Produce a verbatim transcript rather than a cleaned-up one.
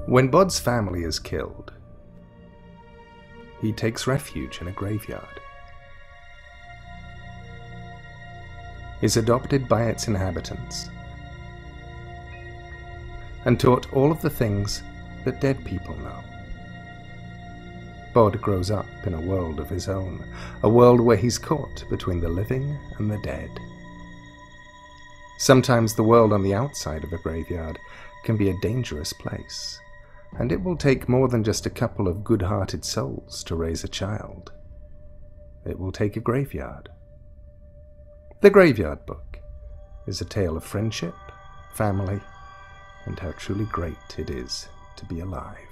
When Bod's family is killed, he takes refuge in a graveyard. Is adopted by its inhabitants and taught all of the things that dead people know. Bod grows up in a world of his own, a world where he's caught between the living and the dead. Sometimes the world on the outside of a graveyard can be a dangerous place, and it will take more than just a couple of good-hearted souls to raise a child. It will take a graveyard. The Graveyard Book is a tale of friendship, family, and how truly great it is to be alive.